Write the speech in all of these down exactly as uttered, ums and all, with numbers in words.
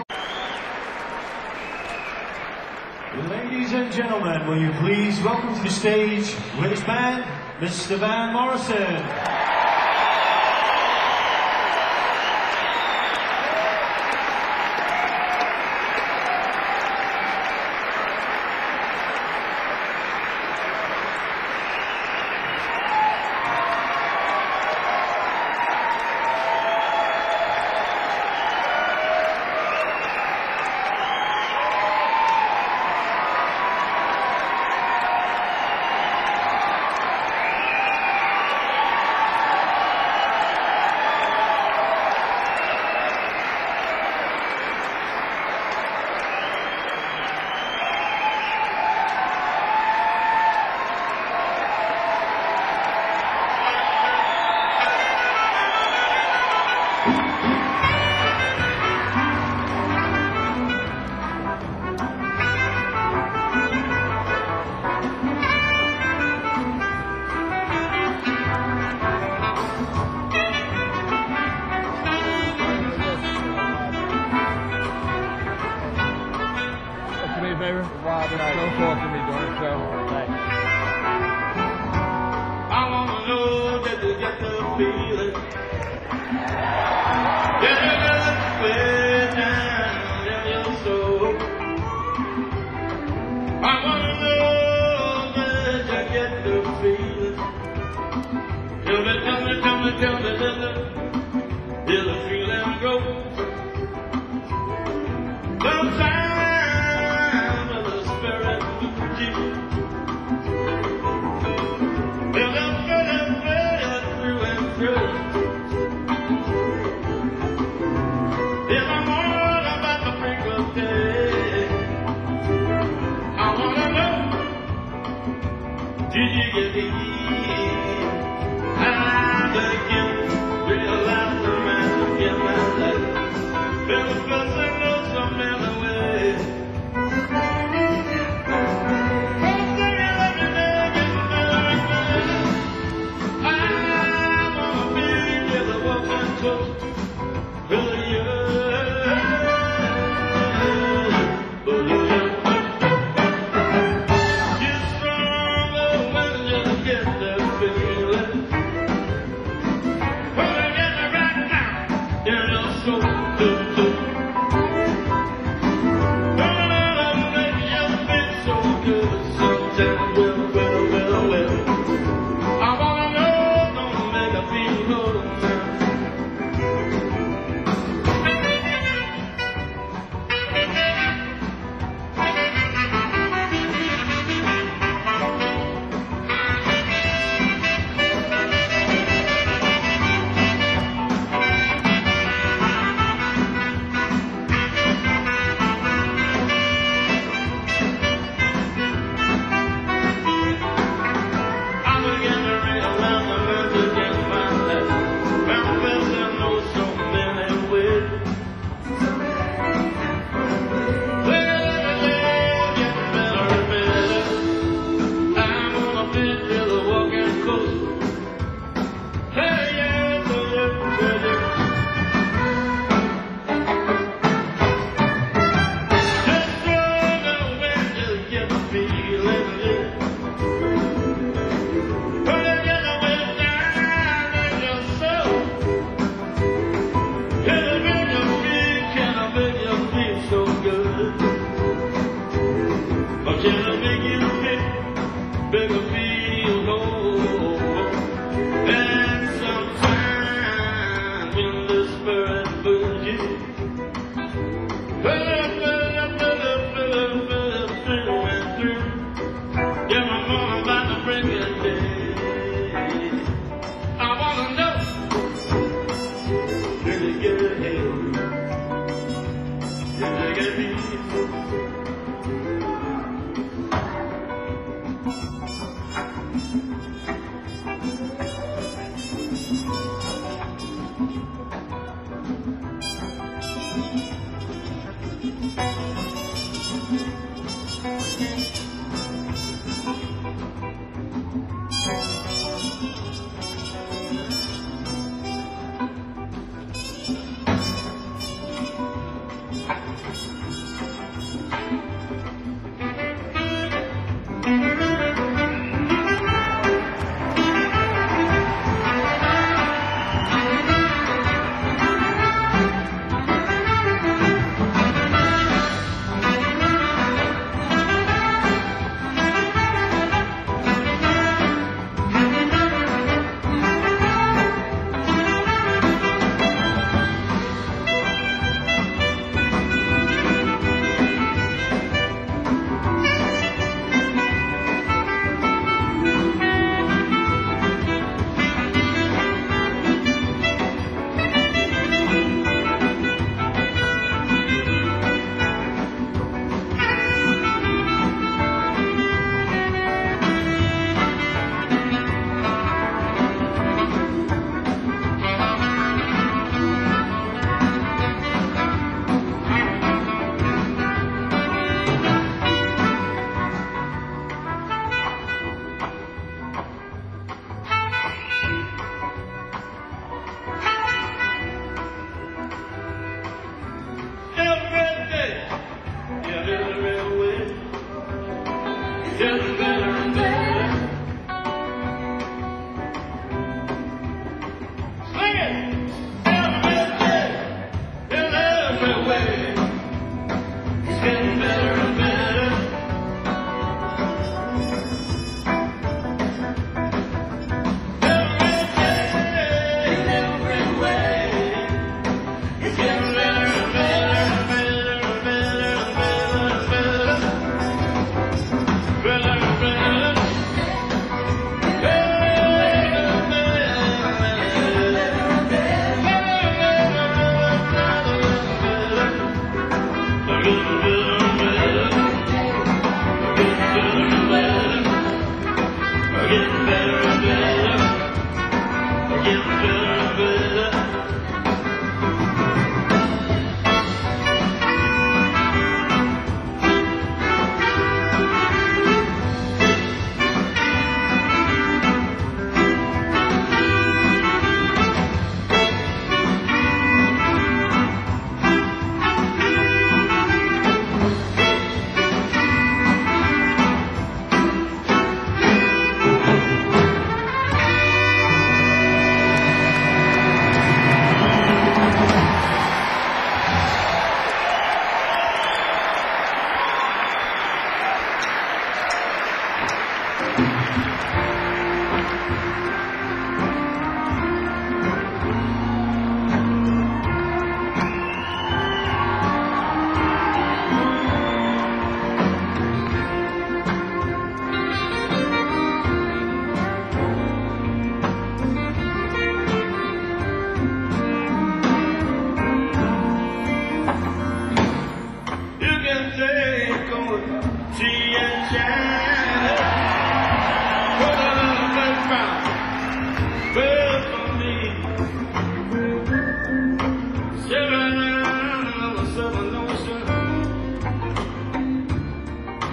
Ladies and gentlemen, will you please welcome to the stage with his band, Mister Van Morrison.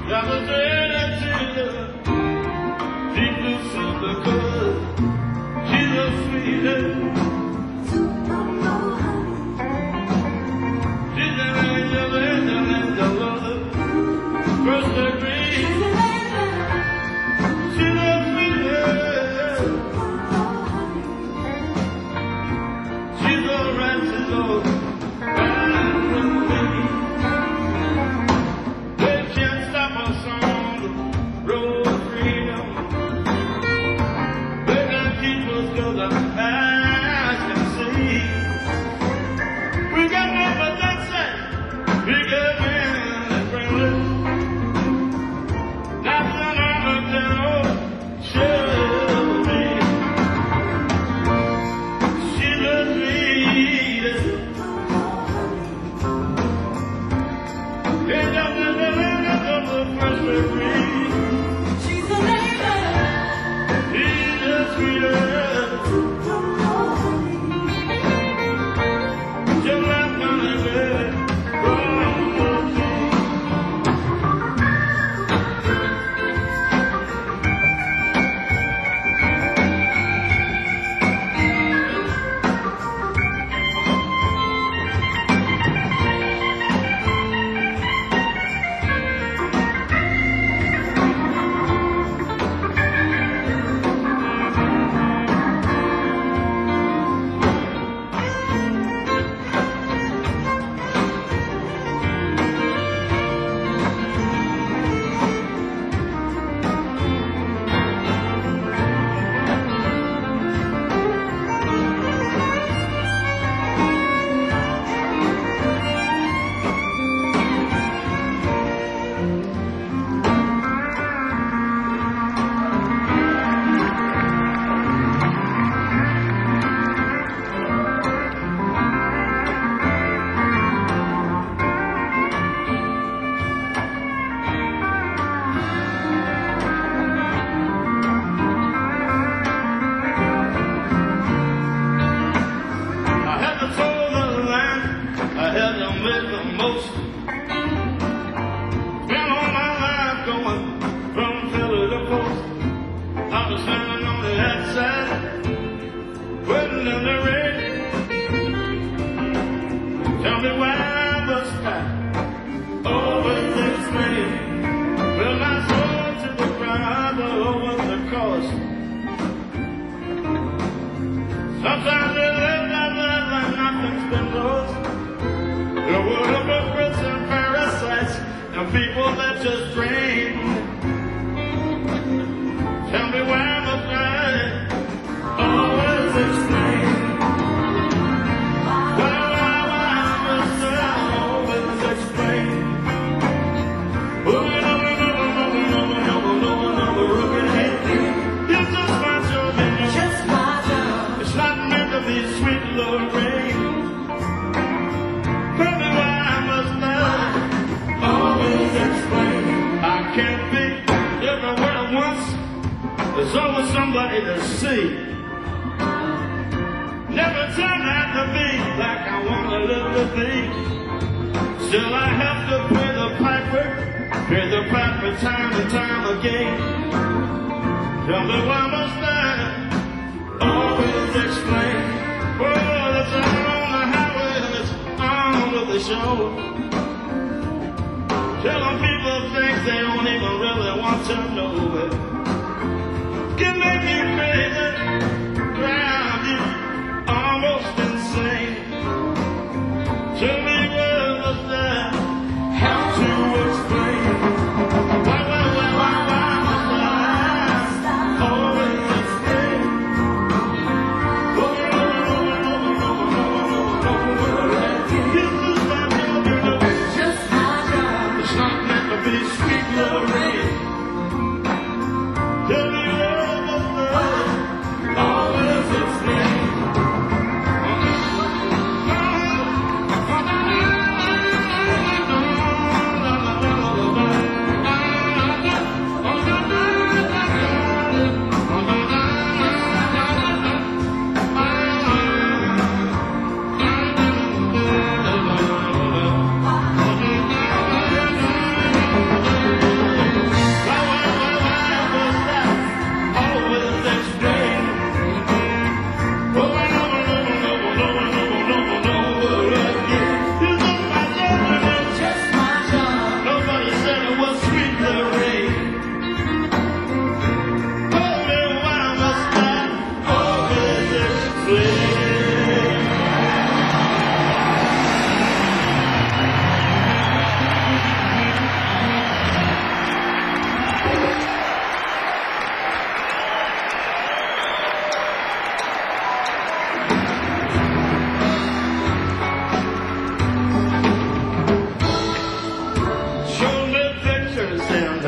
You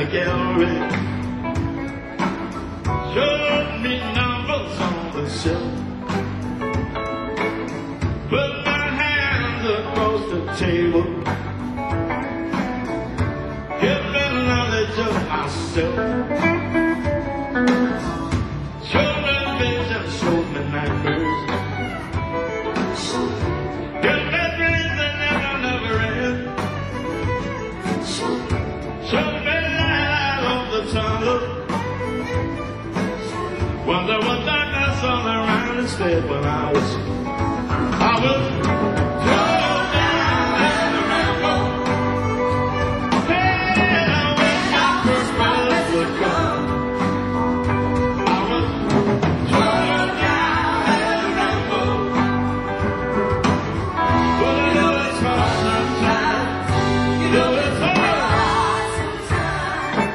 gallery. Showed me numbers on the shelf. Put my hands across the table. Give me knowledge of myself. Show me vision, show me nightmares. Give me dreams that never, never end. Show me light on the tunnel. When there was darkness all around instead, when I was, I was thrown down in the rainbow. Hey, I wish my first breath would come. I was thrown down in the rainbow. But you know it's hard sometimes. You know it's hard sometimes.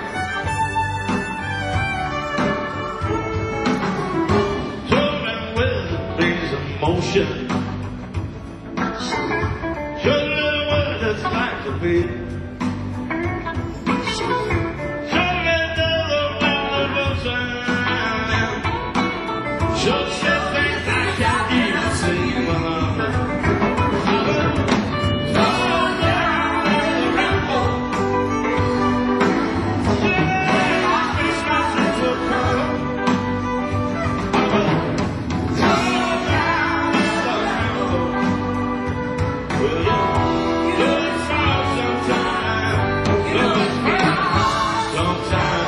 Jumping with the breeze of motion. Show me what it's like to be. Show me the wonderful time. Show me things I can't even see when I'm I was thrown down in the rainbow. Yeah, I wish my sense would come. I was thrown down in the rainbow. Well, you know it's hard sometimes. You know it's hard sometimes.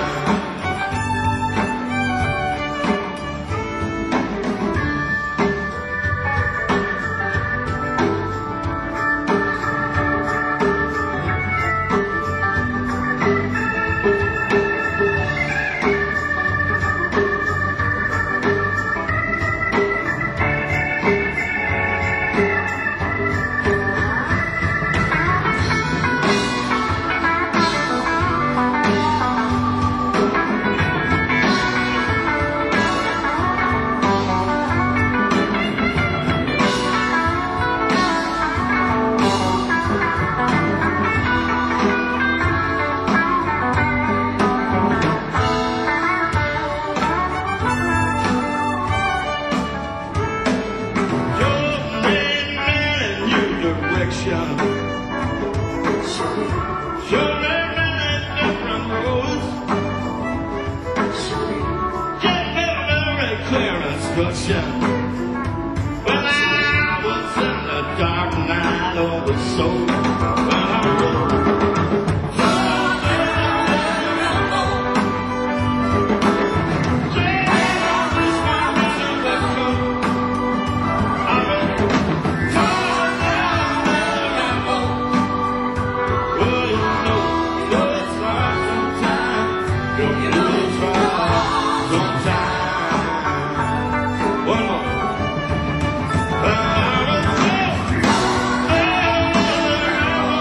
When I was in the dark night of the soul, when I was thrown down in the rainbow. Yeah, I wish my vision would come. I was thrown down in the rainbow. Well, you know, you know it's hard sometimes. You know it's hard sometimes. One more. I was thrown down in the rainbow.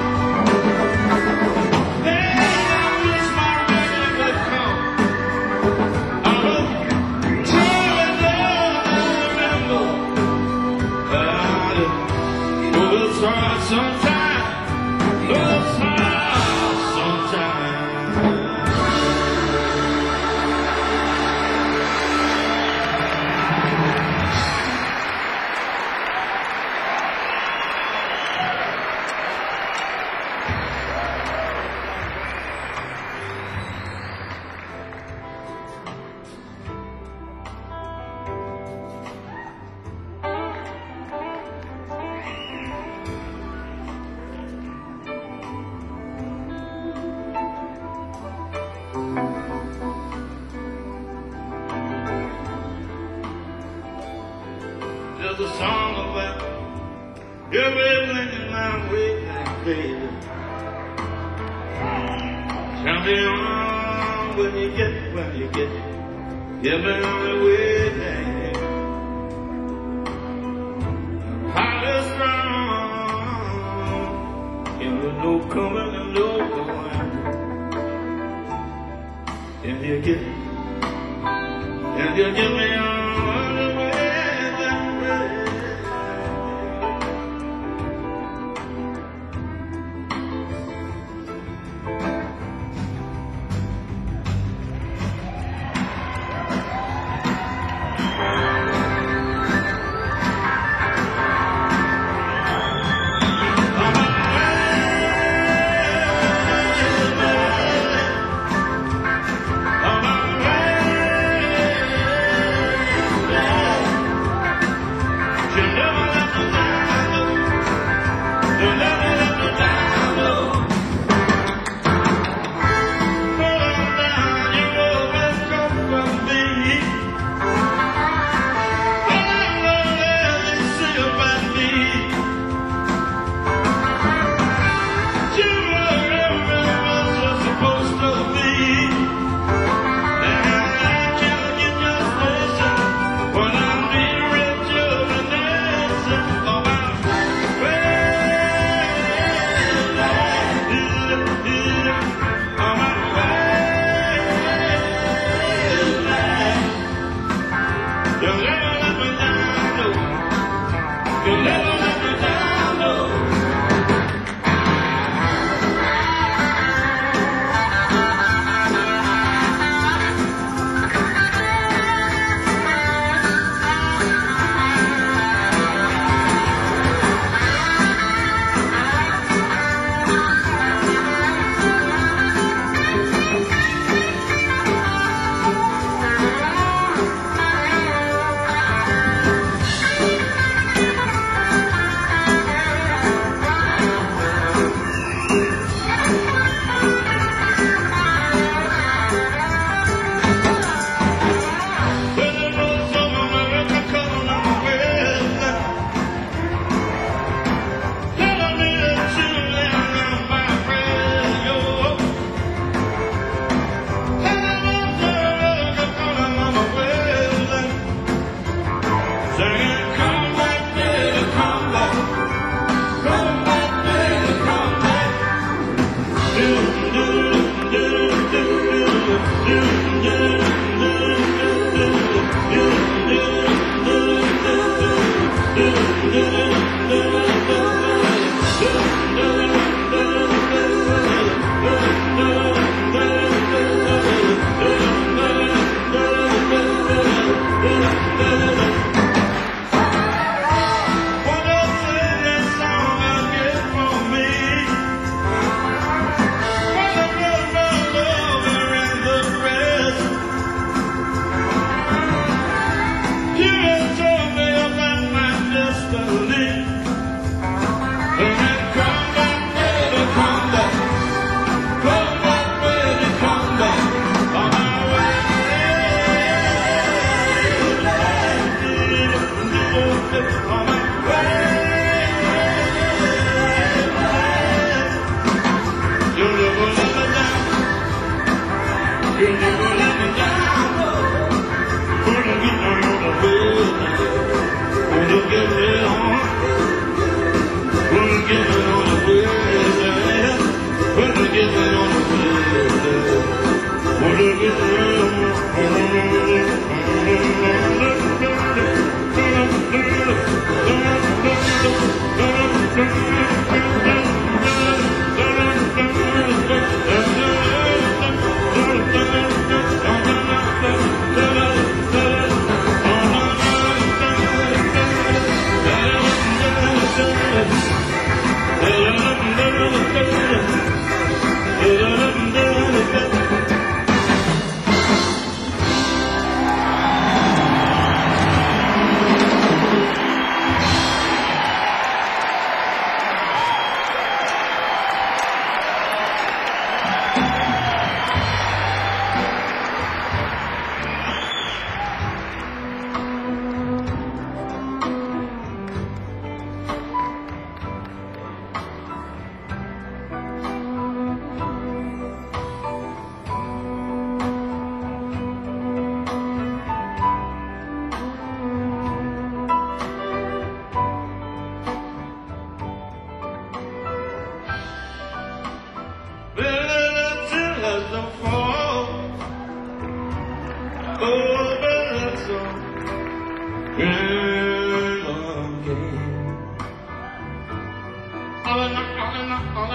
Hey, I wish my vision would come. I was thrown down in the rainbow. Oh, it's hard sometimes. Oh, it's hard sometimes. There's a song about everything in my way, baby. Champion when you get, when you get, get me on the way, baby. Heart is strong, and there's no coming and no going. And you get, and you get me on the way.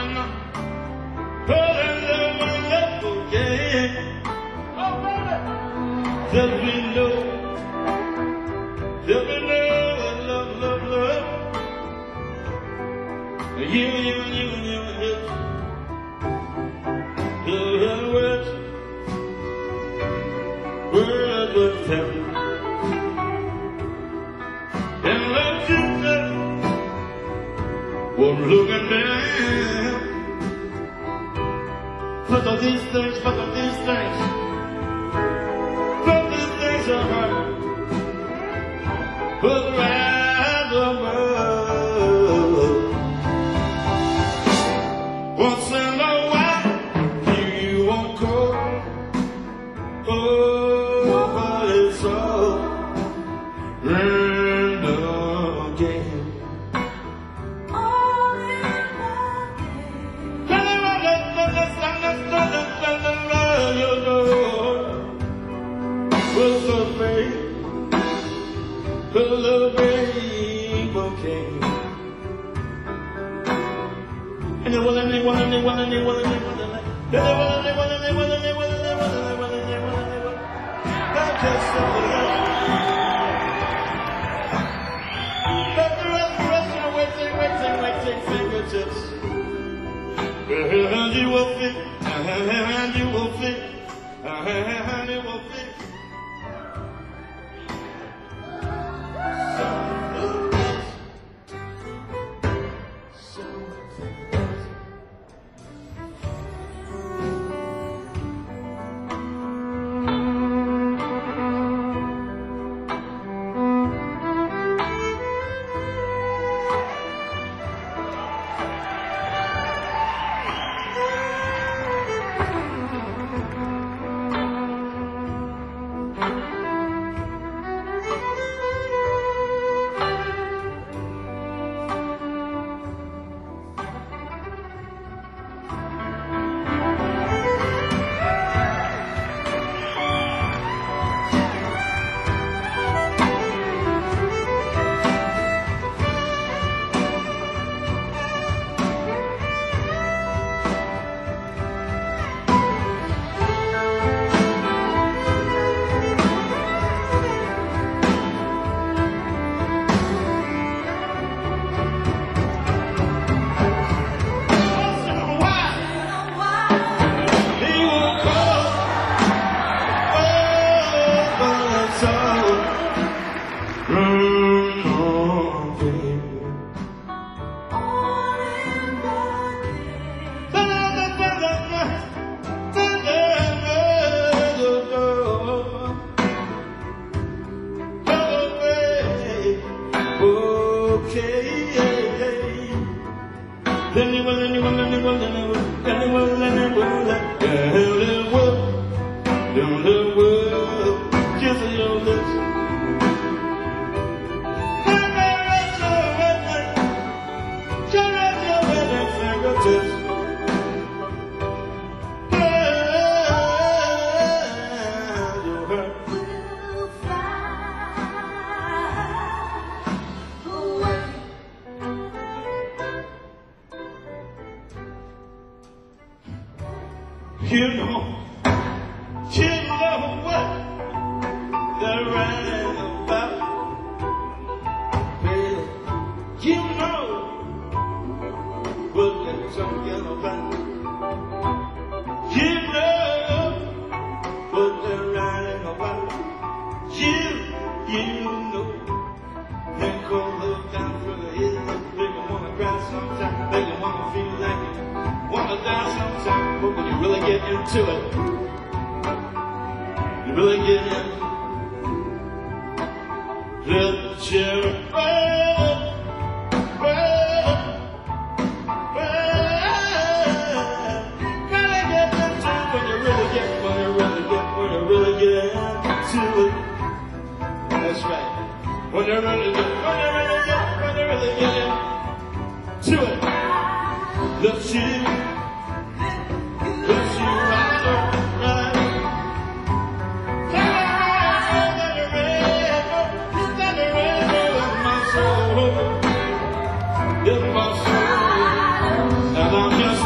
And I'm just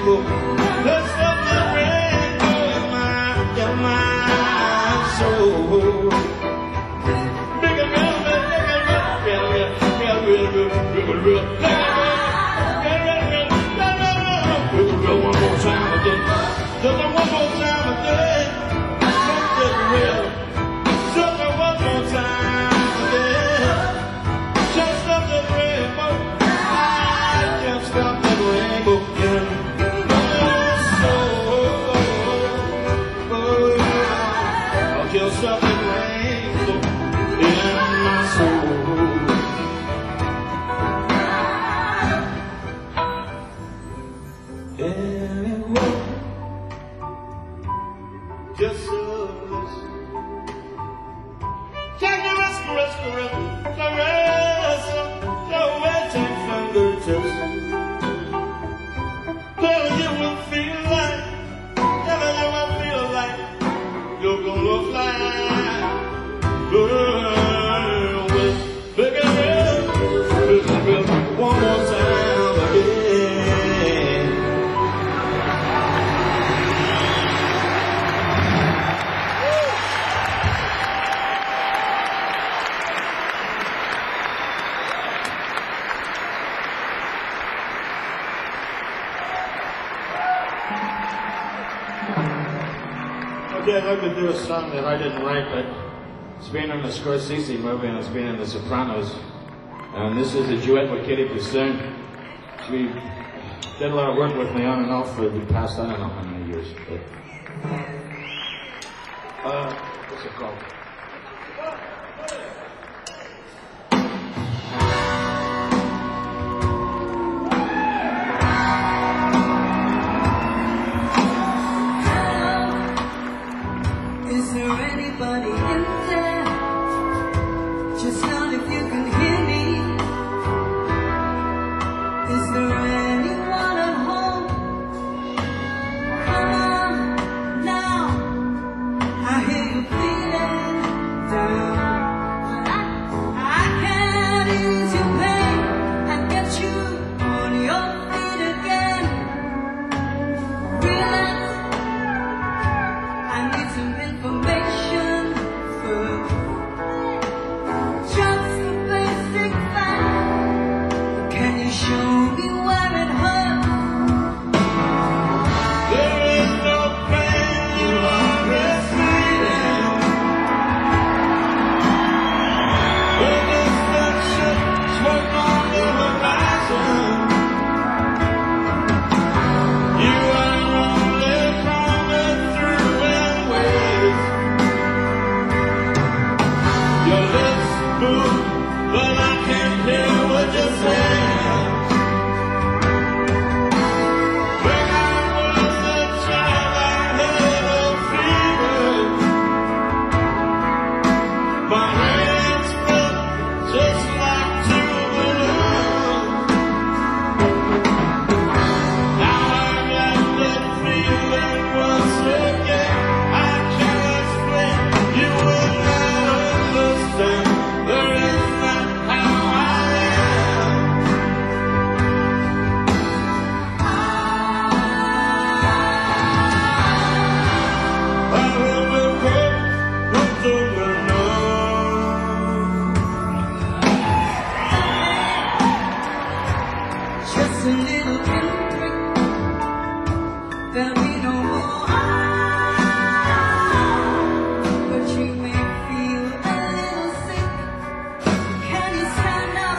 rainbow. There's something rainbow in my, in my soul. Big and real, big and real, real, real, real, real, real, real, real, real. One more time again, just one more time again, something real, just one more time again, just something rainbow, I can't stop that rainbow in my soul, I can't stop that rainbow in my soul. Just so can you rest, rest, rest, caress your waiting fingertips? Girl, you will feel like, girl, you will feel like you're gonna fly. Girl, with big and real, big and real, one more time again. Okay, I'd like to do a song that I didn't write, but it's been in the Scorsese movie and it's been in The Sopranos. And this is a duet with Kitty Kissoon. She did a lot of work with me on and off for the past, I don't know how many years. But, uh, what's it called? Is there anybody in there? Just not if you can hear me. Is there anyone at home? Come on now. I hear you feeling down. I can ease your pain and get you on your feet again. Relax. I need some information first. Just the basic fact. Can you show me where it hurts? There is no pain you are receiving. When the sun should smoke on the horizon, you are only coming through in waves. Your lips move, but I can't hear what you're saying. When I was a child, I had a fever. My hands felt just like two balloons. Now I got that feeling once again. I can't explain, you will never understand. There is not how I am. I will be good, good to me now. Just a little pinprick. There'll be no more. But you may feel a little sick. Can you stand up?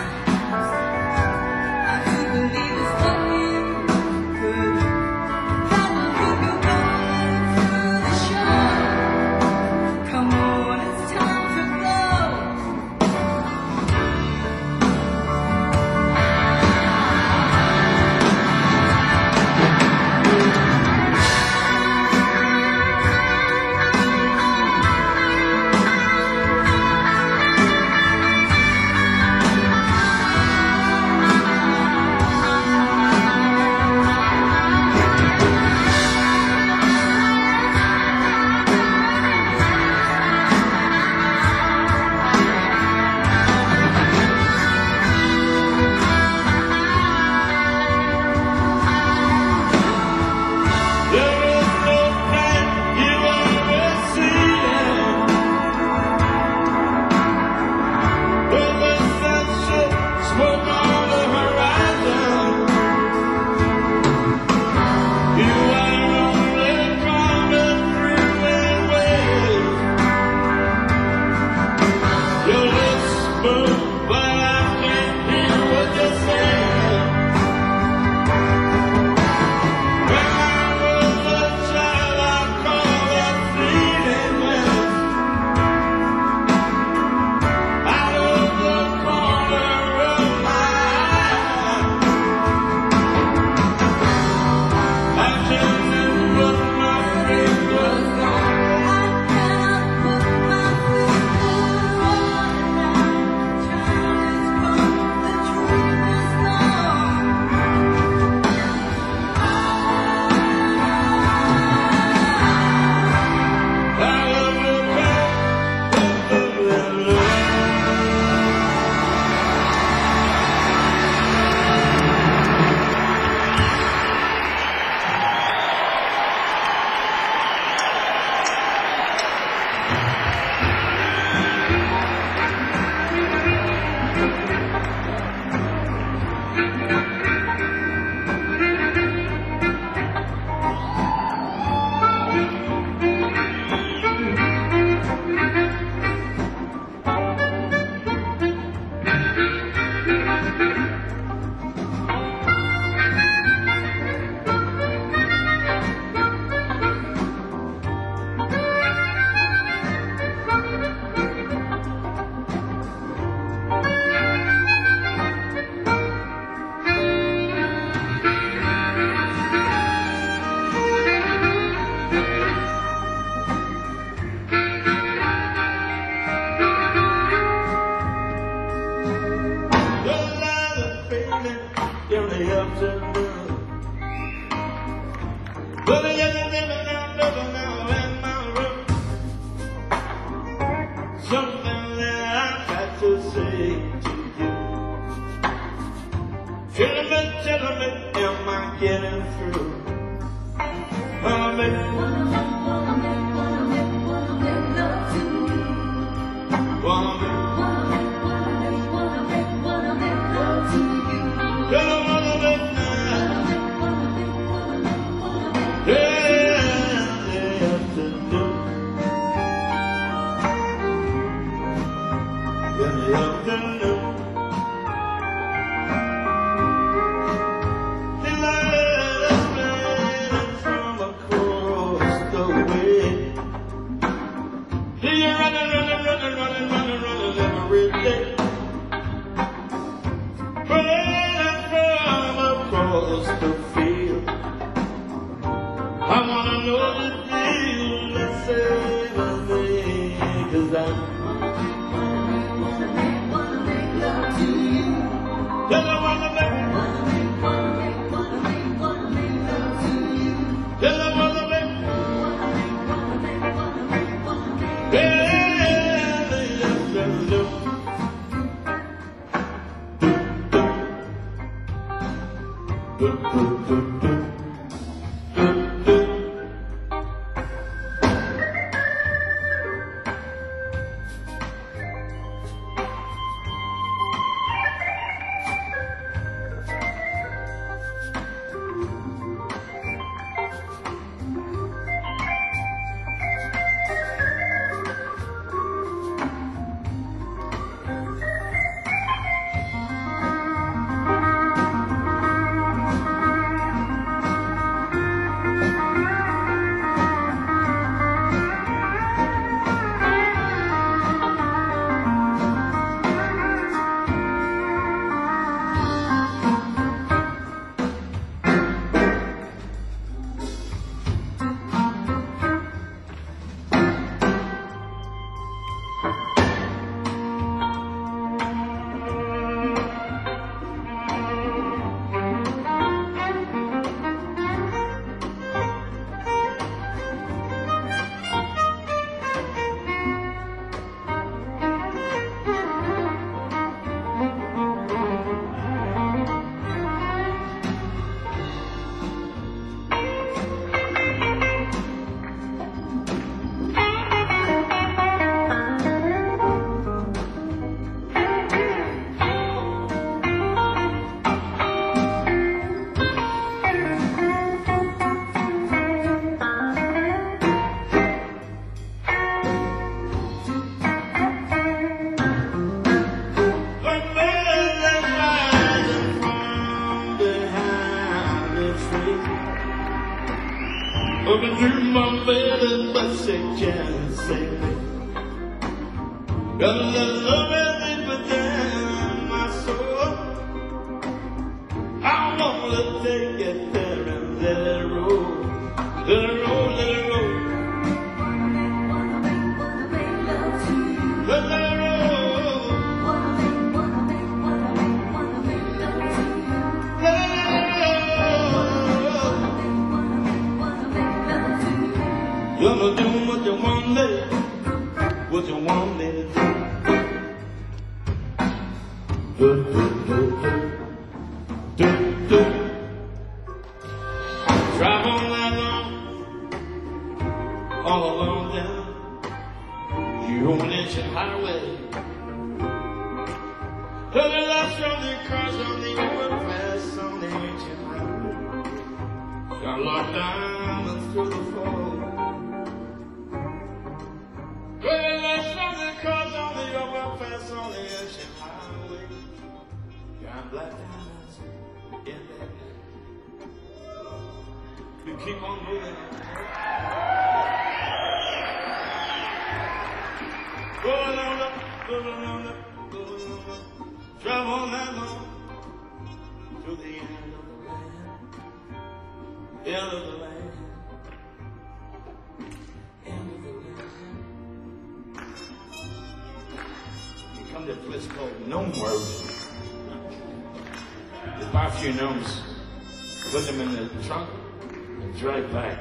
I do believe it's looking good. That will keep you going through the show. Come on, it's time to go. Open through my bed and but she can't save me. Got a little love and deep down my soul. I wanna take it there and let it roll. Let it roll, let it roll. Let it roll. Gonna do what you want me, what you want me to do. Do, do, do, do, do, do. Drive all night long, all alone down your own ancient highway. Heard the last from the cars on the open path. I locked down through the fall. Well, there's something cause on the overpass on the ancient highway. Got black diamonds in that night. You keep on moving. Going on up, going on up, going on up. Drive on that long to the end of the land. End of the land. End of the land. You come to a place called Numb. You buy a few gnomes, put them in the trunk, and drive back.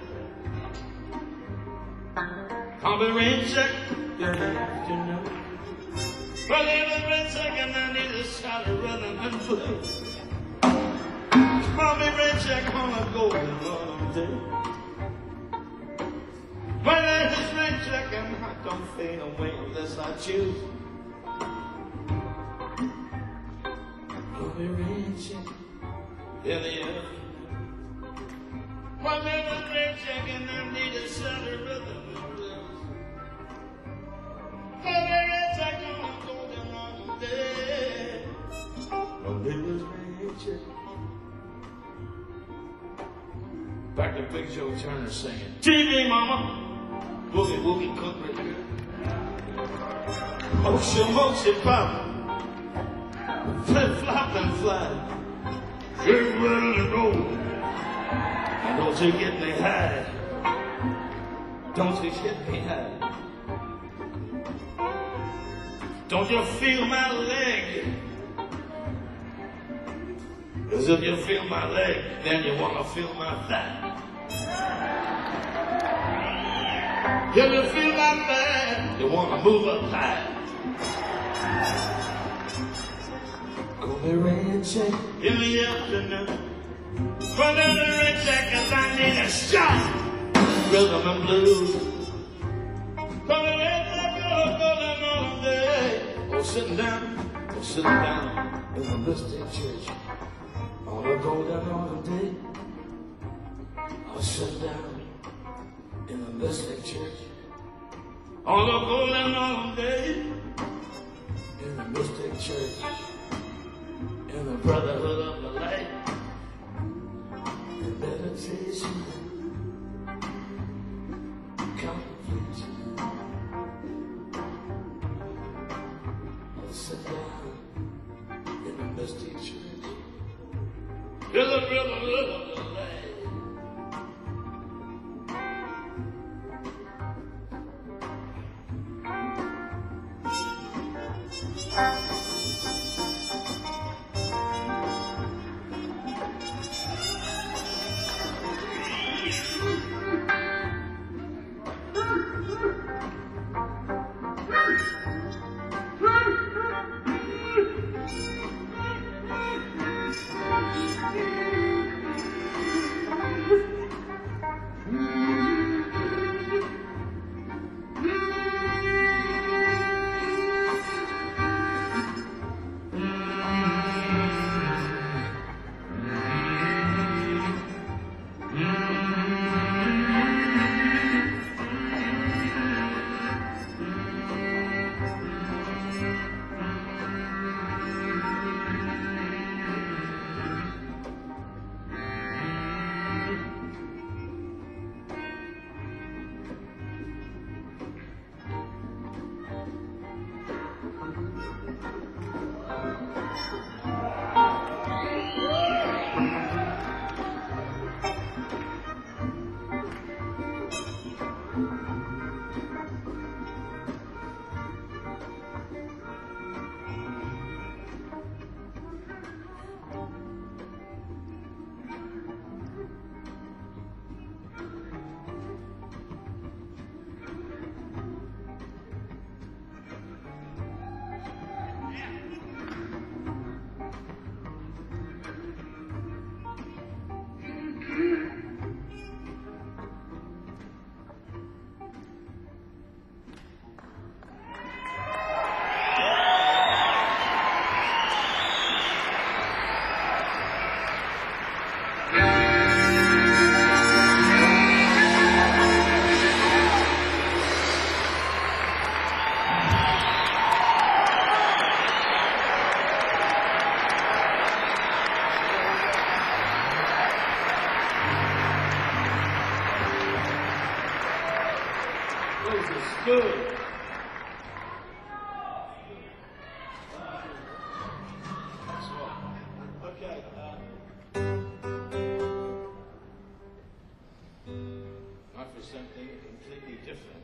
I'll be rain check, you know. Well, every rain check, and I need a shot of rhythm and blues. I'll be rain check on a golden autumn day. Well, there's rain check, and I don't fade away unless I choose. I'll be rain check in the afternoon. Well, every rain check, and I need a shot of rhythm and blues. Well, every check on a golden autumn day. Well, there's rain check. Back to Big Joe Turner singing T V Mama, Boogie Woogie Cook right here. Motion, motion, pop, flip, flop, and fly. Get ready to go. And don't you get me high. Don't you get me high. Don't you feel my leg? Cause if you feel my leg, then you wanna feel my thigh. If you feel my thigh, you wanna move up high. Go be rain check in the afternoon. Run down the rain check cause I need a shot. Rhythm and blues. Come and let that go, go down all day. Oh, sitting down, oh, sitting down in the Mystic Church. On a golden autumn day, I'll sit down in the Mystic Church. On a golden autumn day, in the Mystic Church, in the Brotherhood of the Light, in meditation, contemplation. I'll sit down in the Mystic Church. Rhythm, rhythm, rhythm, Good. Okay. Uh, not for something completely different.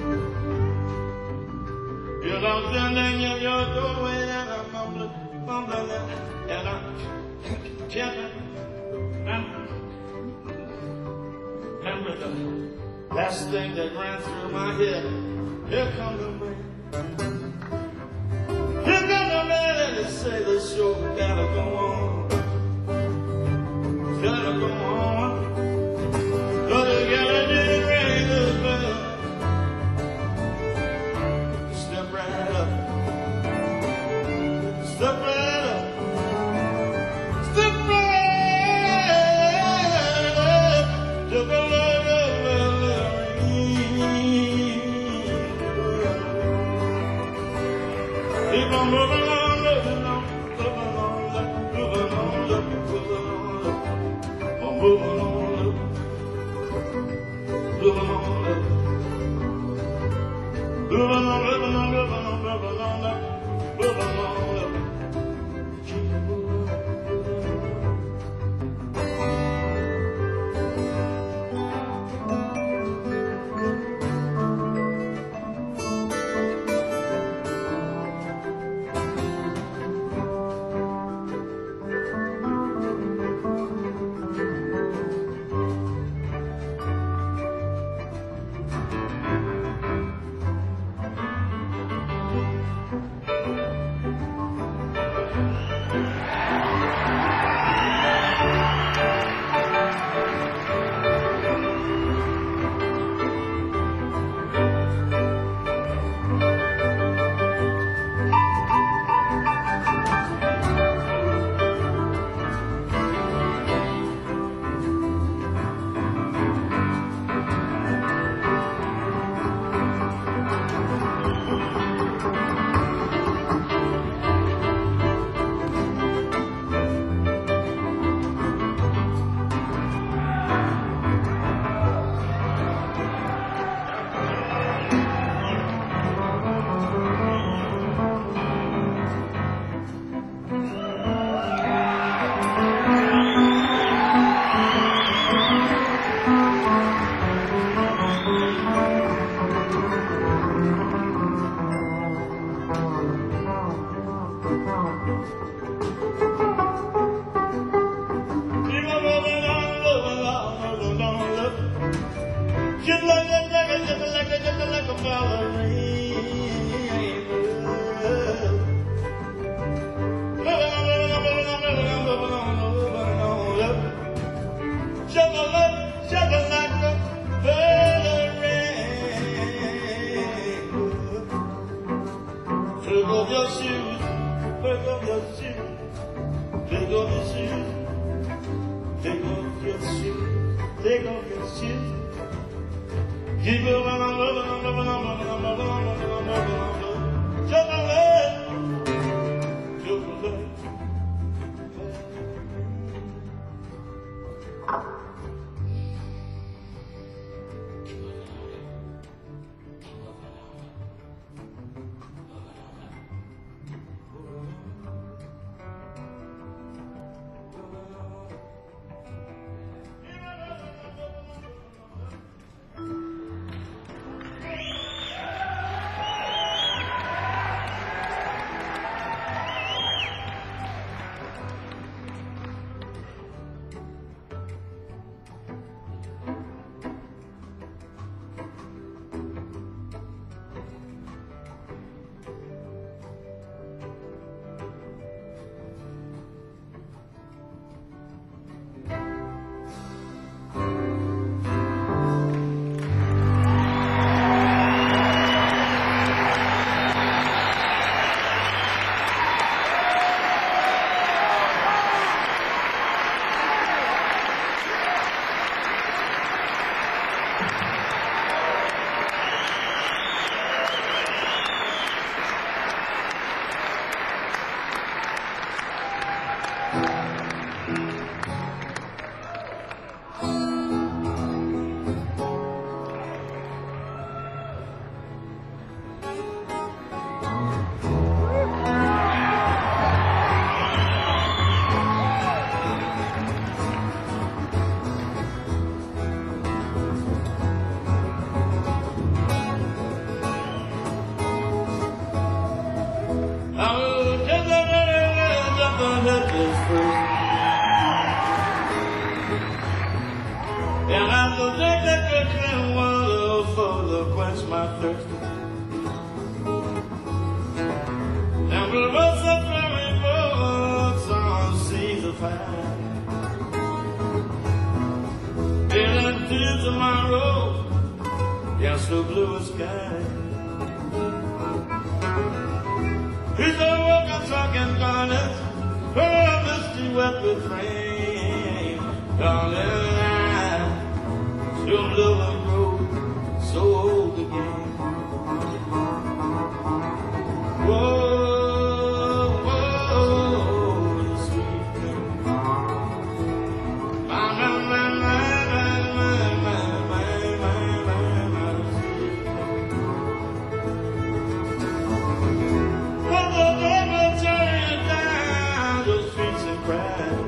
standing in your doorway and I'm mumbling, mumbling. Last thing that ran through my head, here comes the man. Here comes the man and they say the show gotta go on. Gotta go on. Gotta get a new ring of bell. Step right up. Step right up. Step right up. To the Lord of keep on moving on, moving on, moving on, moving on, moving on, moving on, moving on, moving on, moving on, moving on, moving on, moving on, keep moving. Just like a, like a, just like a, just like a Take off your shoes, take off your shoes, take off your shoes, take off your shoes, take off your shoes. Keep it on, on, on, on, on, on, on, on, on, on, just a little, just a little. quench my thirst. Down the roads of flowering boats on seas of fire. In the dews of my road, yes, the bluest sky. He's a walking, talking garnet, oh, misty wet with rain. Darling, I'm still love and grow so old again. Whoa, whoa, the sweet thing. My, my, my, my, my, my, my, my, my, my, sweet thing. When the devil turns down the streets and cries.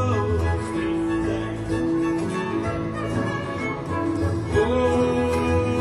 Oh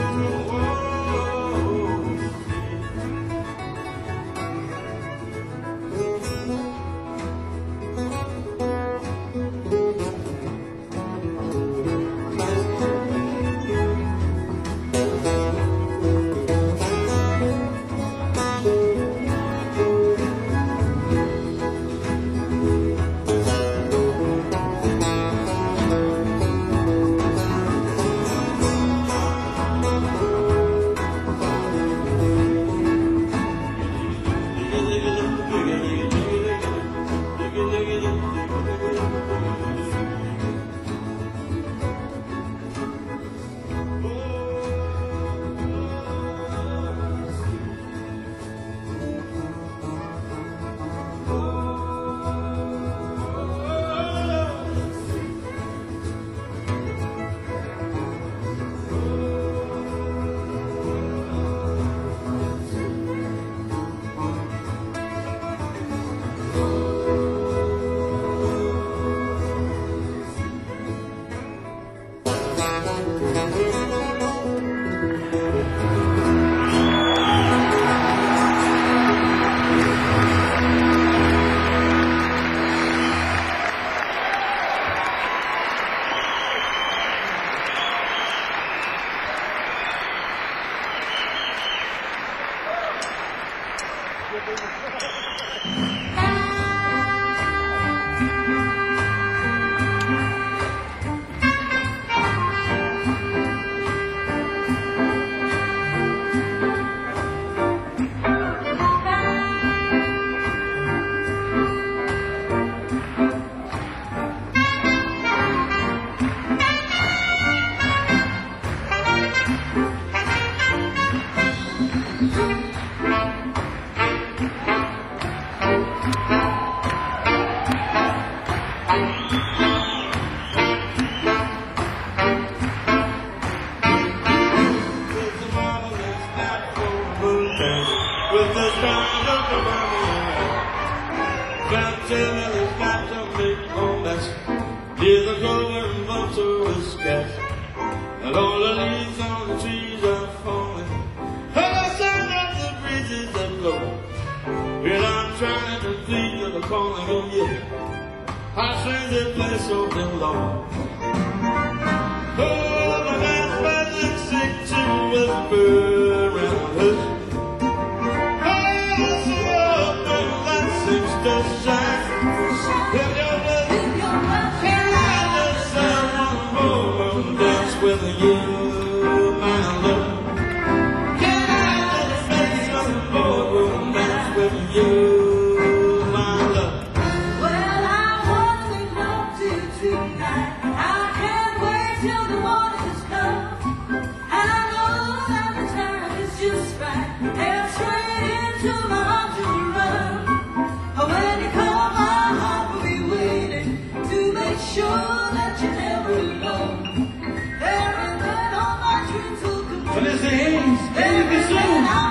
Vanessa Haynes, and Kissoon.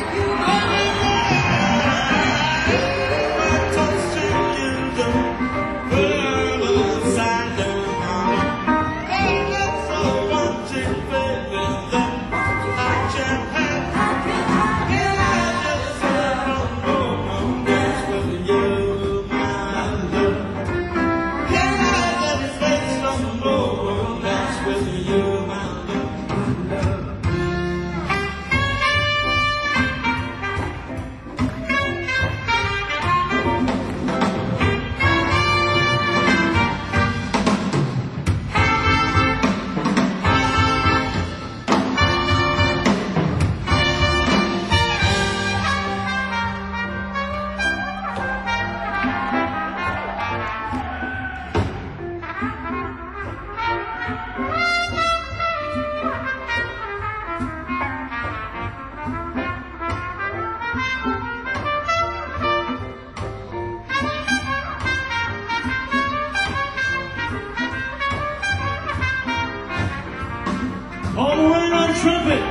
All the way on trumpet.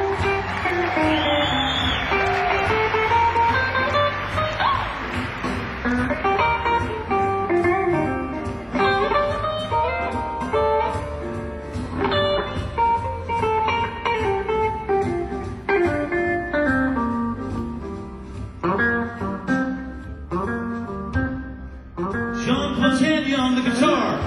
Platania on the guitar.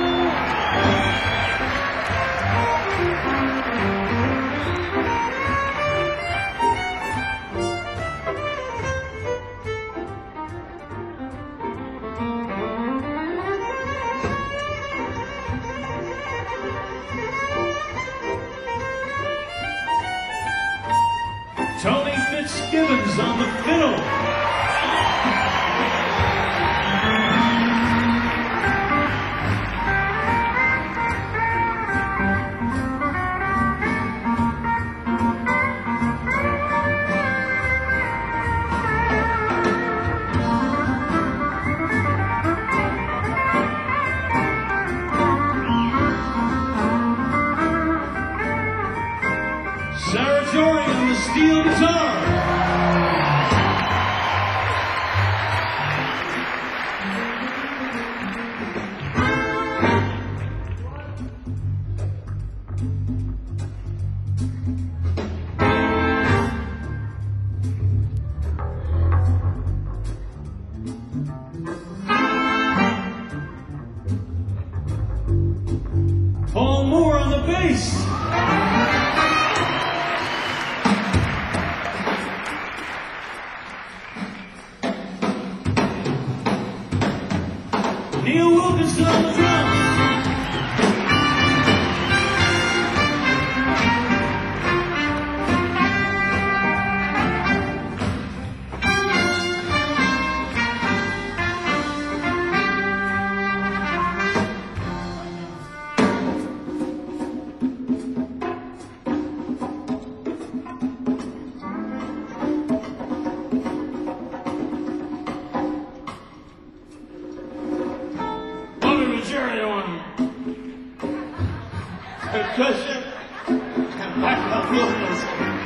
Tony Fitzgibbon's on the fiddle. Jory on the steel guitar. hear Wilkinson on the drums. Jory on percussion and backup vocals.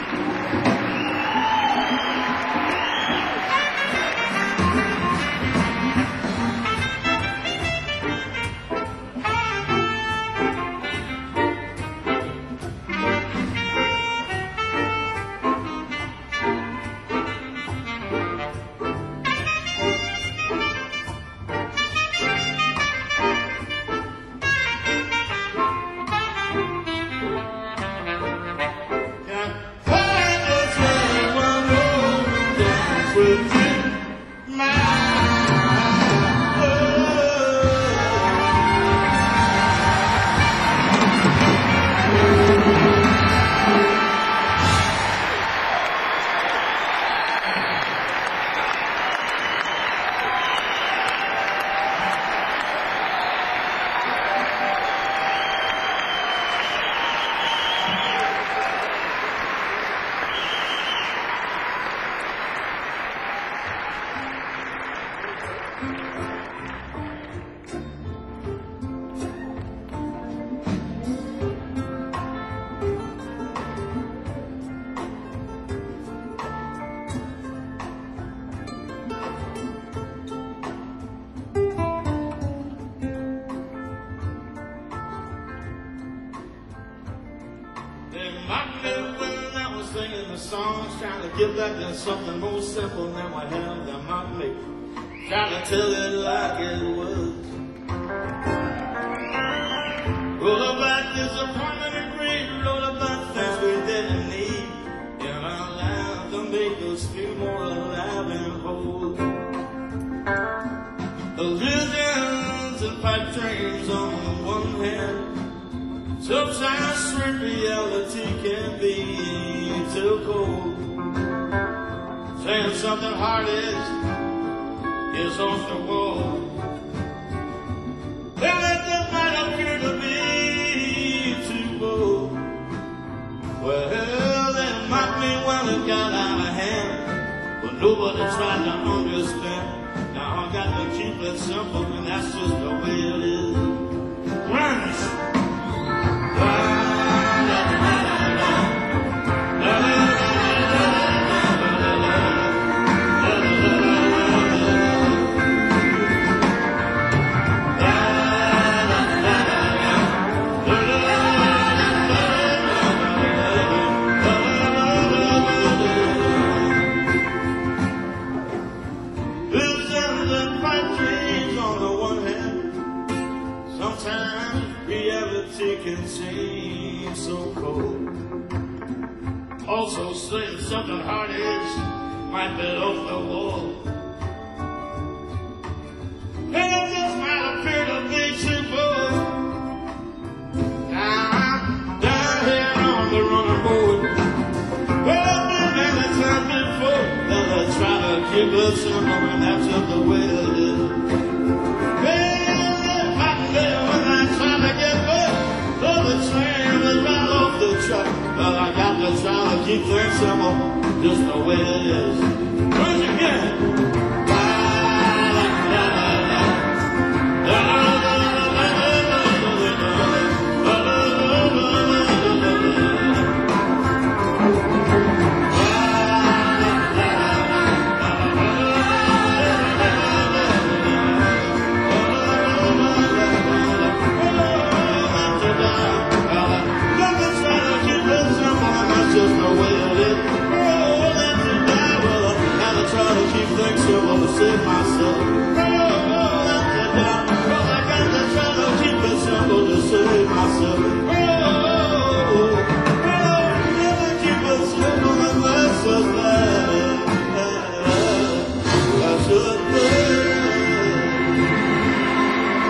Songs trying to get back to something more simple than what hell that might make. Trying to tell it like it was. Roll about disappointment and grief, roll about things we didn't need in our lives to make us feel more alive and whole. Illusions and pipe dreams on the one hand, sometimes sweet reality can be too cold. Saying something hard is, is off the wall. Well, it does not appear to be too bold. Well, that might be when it got out of hand, but nobody tried to understand. Now I got to keep it simple, and that's just the way it is. Grunge. Can seem so cold. Also saying something hard is might be off the wall. And it just might appear to be too bold. I'm down here on the running board. Well, I've been many times before that I try to keep it simple, and that's just the way it is. Well, it might be when I try to get back. The train is right off the track, but I got to try to keep things simple, just the way it is. Once again. Save myself. Oh, oh, let me down. Well, I got to try to keep it simple to save myself. Oh, oh, oh, gotta keep it simple and that's just that. That's just that.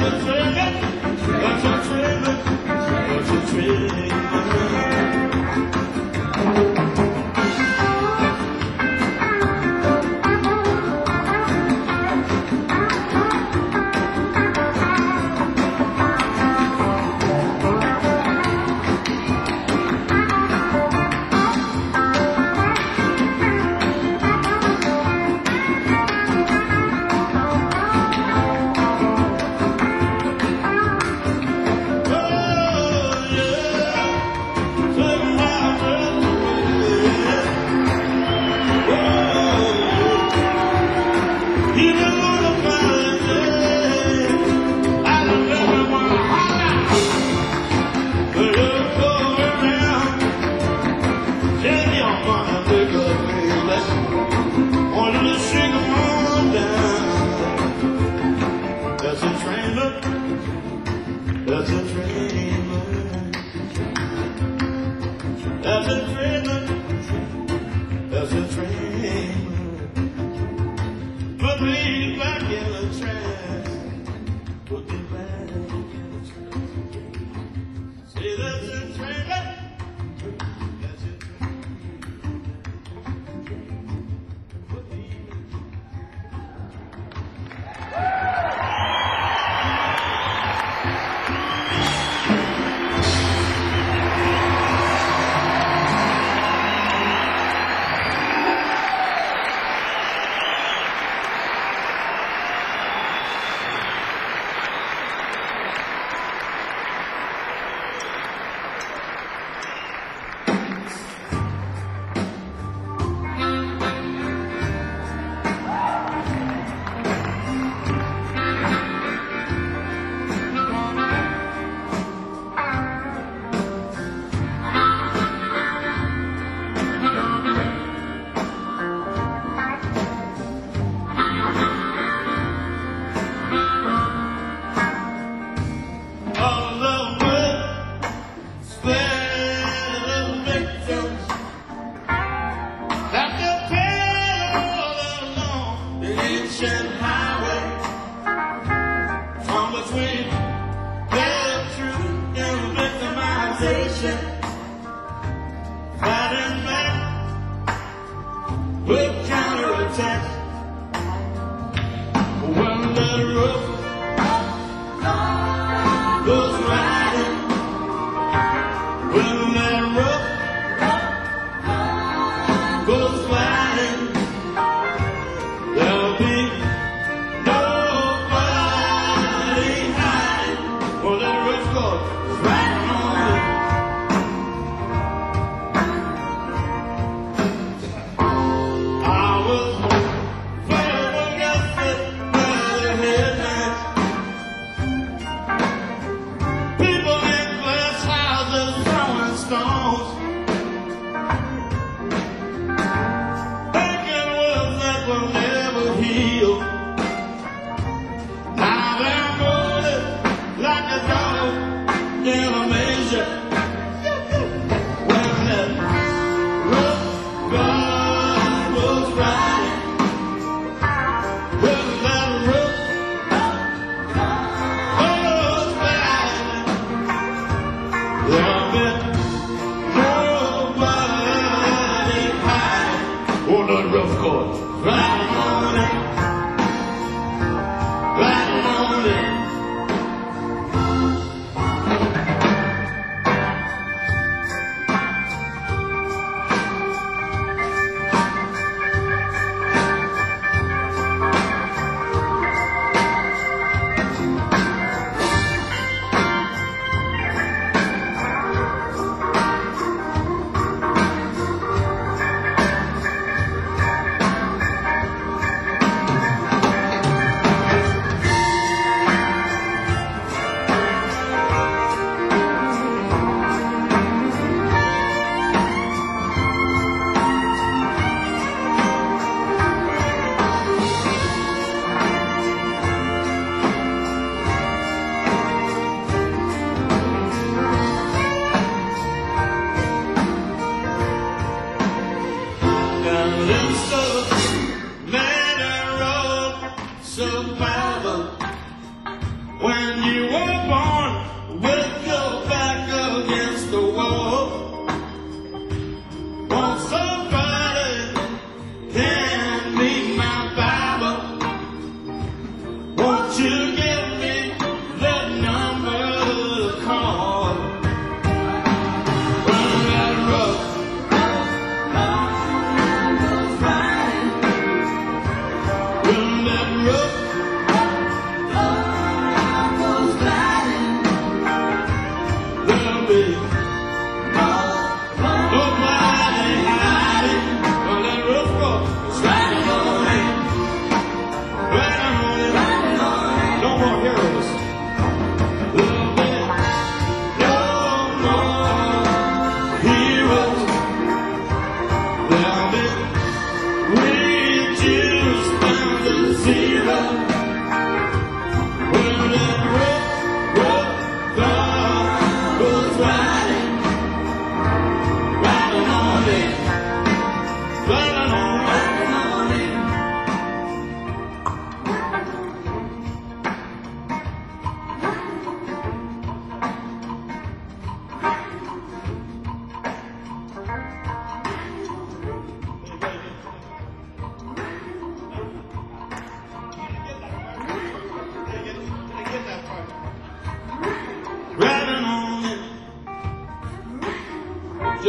Never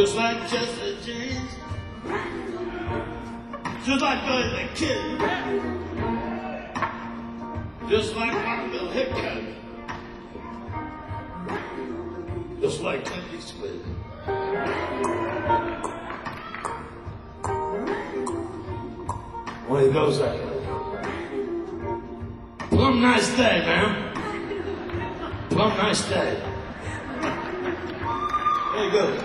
just like Jesse James, just like Billy the Kid, just like Marvin Hickok, just like Clint Eastwood. When he goes that way. Plum nice day, man. Plum nice day. There you go.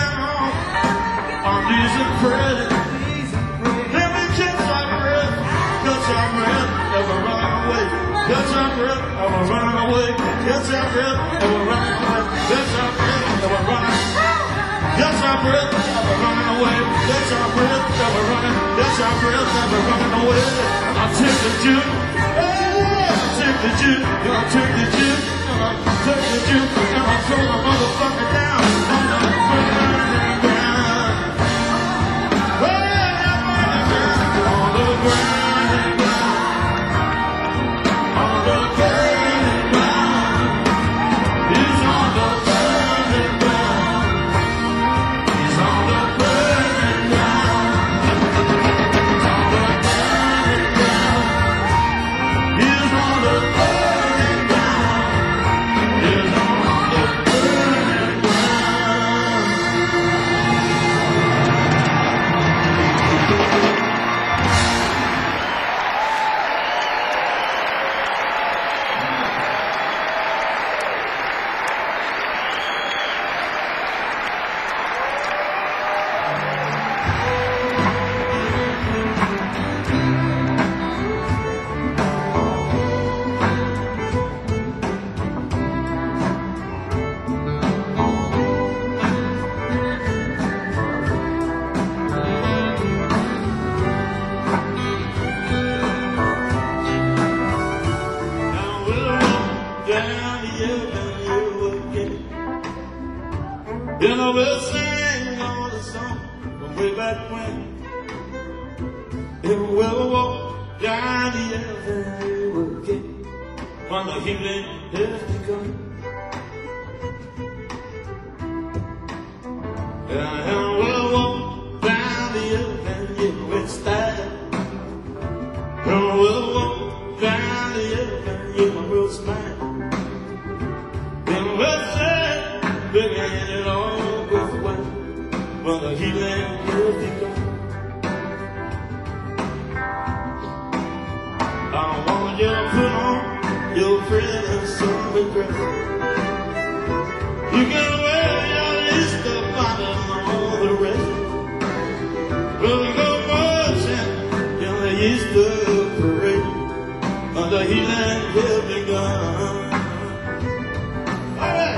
Let me catch my breath. Yes, I will, and we're running away. Yes, I will, and we're running. Yes, I will, and we're running away. Yes, I will, and we're running. Yes, I will, and we're running away. I'll take the juke. Hey, I'll take the juke. I'll take the juke. I'll take the juke. And I'll throw the motherfucker down on the burning ground. Well, on the burning ground. On the burning ground. He's on the burning ground. He's on the burning ground. On the burning ground. He's on the burning ground. He's on the burning ground. Now we'll walk down the avenue again. And I will sing all the song from way back when. And we'll walk down the avenue again when the evening has begun. And we'll walk down the avenue with style. And we'll walk down the avenue and we'll smile. And we'll say, beginning it all goes well when the healing has begun. I want you to put on your pretty summer dress. You can wear your Easter bonnet and all the rest. We'll go marching in the Easter parade when the healing has begun. All right.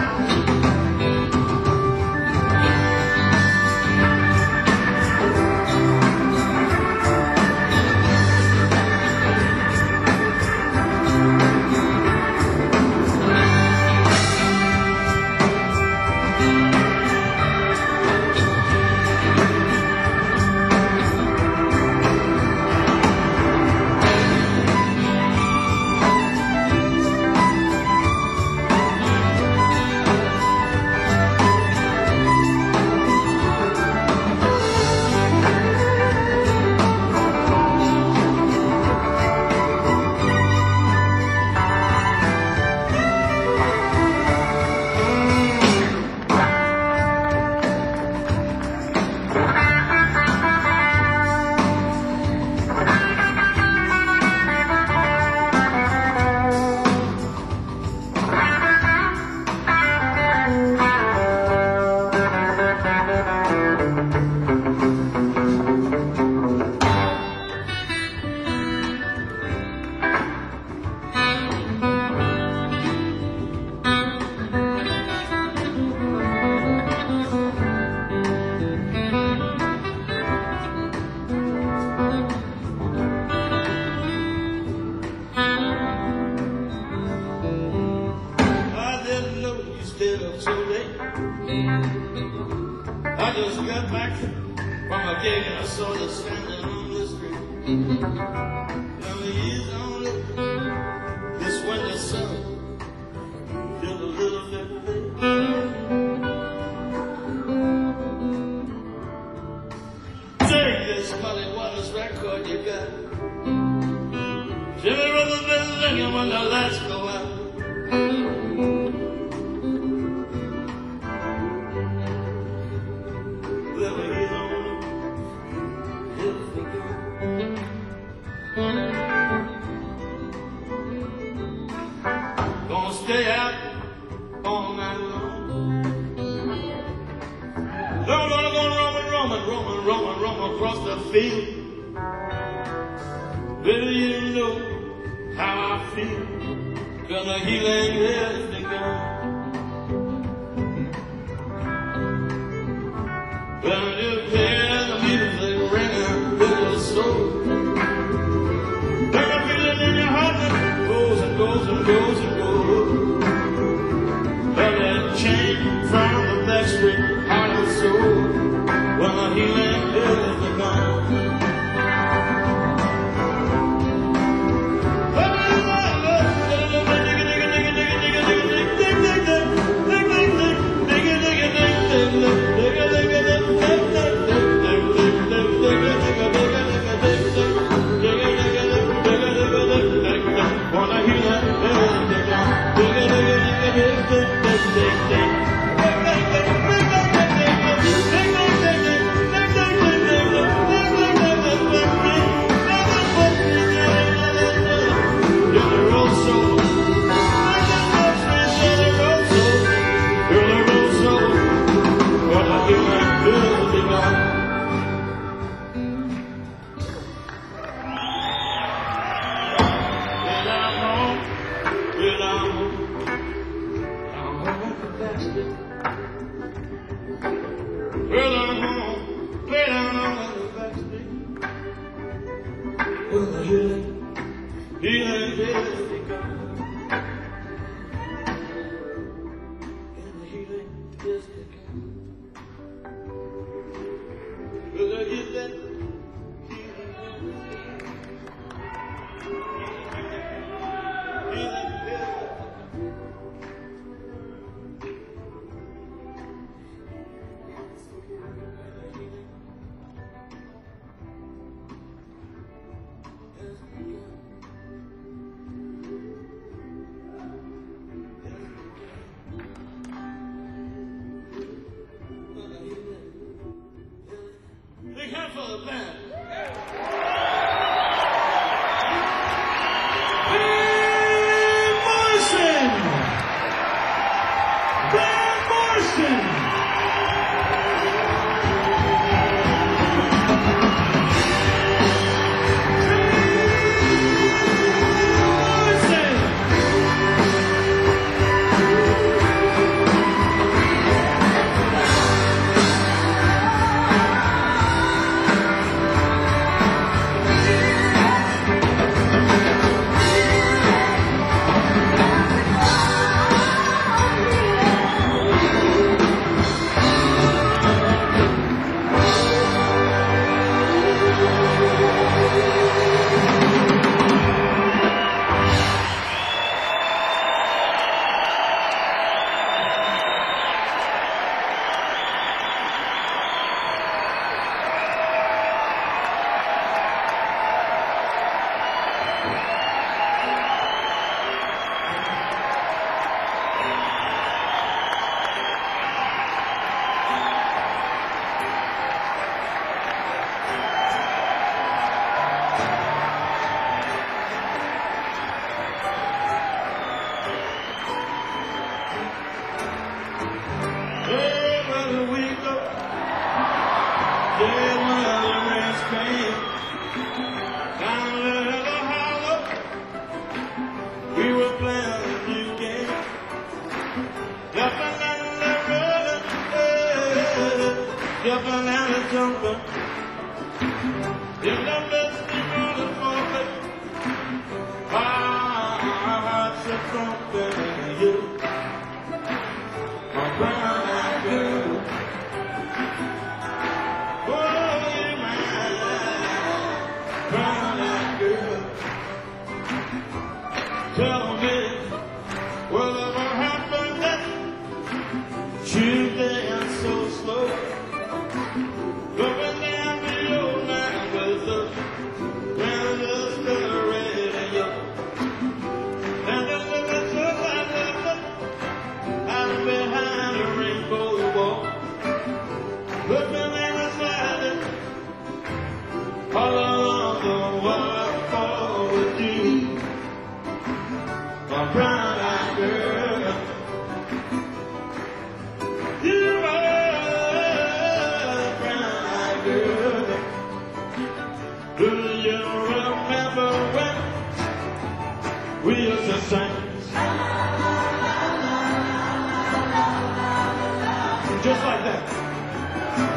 I just got back from a gig and I saw you standing on the street. Now the years on it, this winter sun, feel a little bit late. Take this Muddy Waters record you got. Jimmy Rhythm's been singing when the lights go out. Gonna stay out all night long. I'm gonna go roaming, roaming, roaming, roaming, roaming across the field. Baby, you know how I feel, 'cause the healing has begun. Just like that.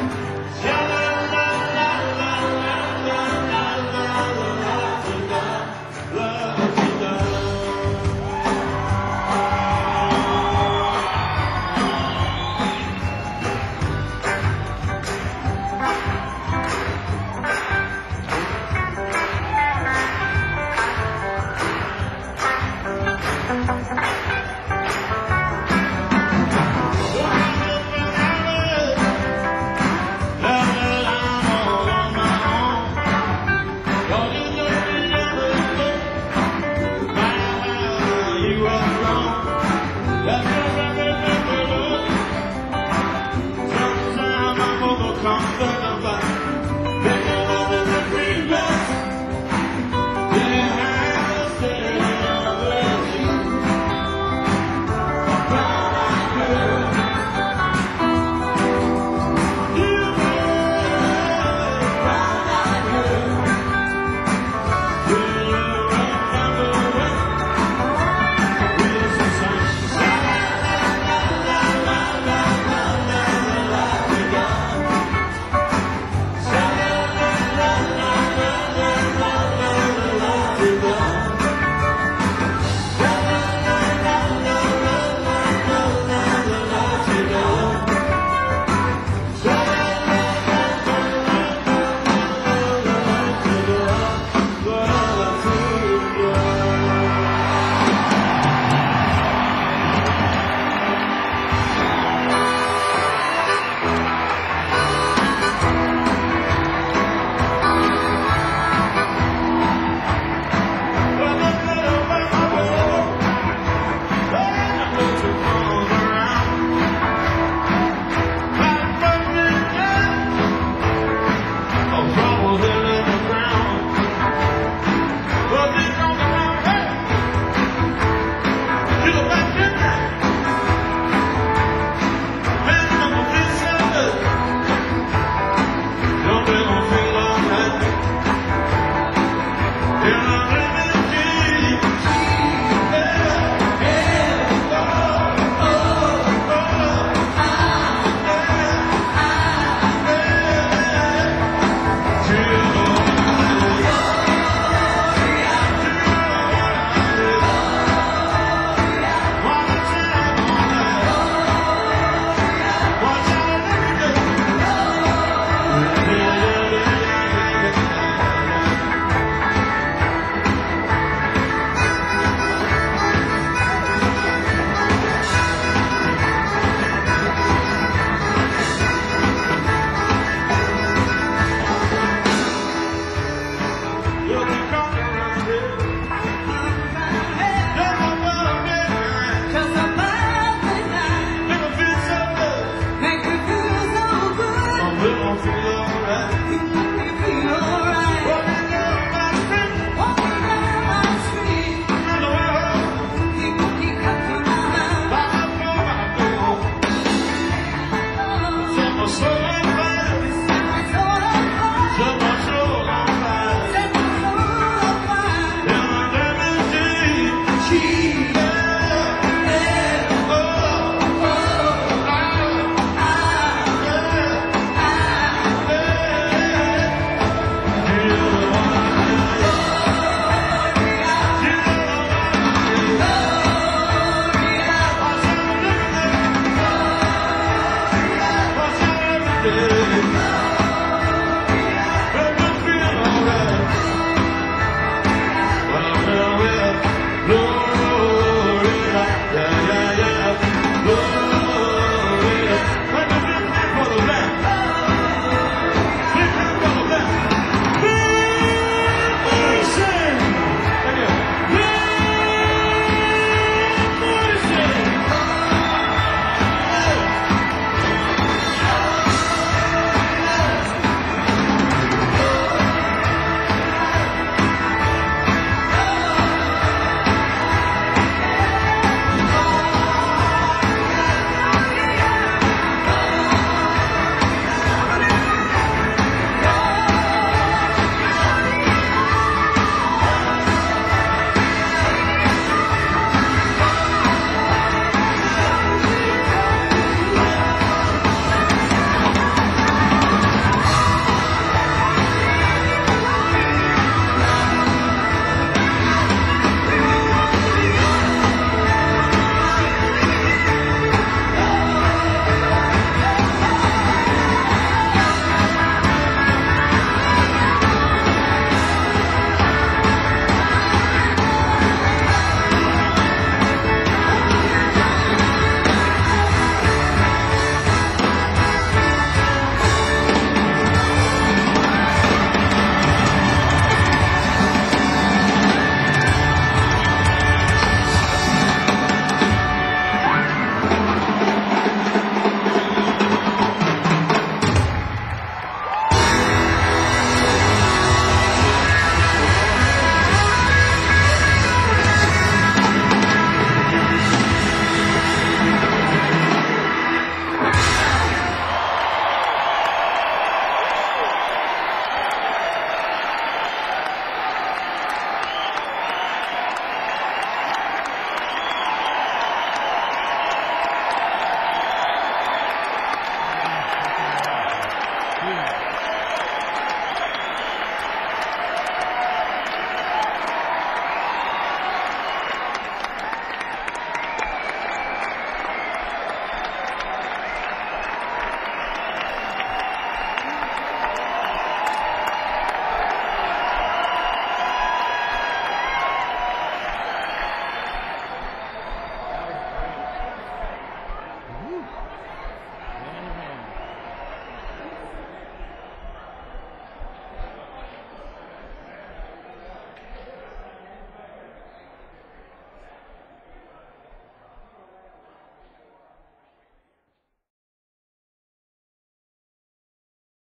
Make me feel so good.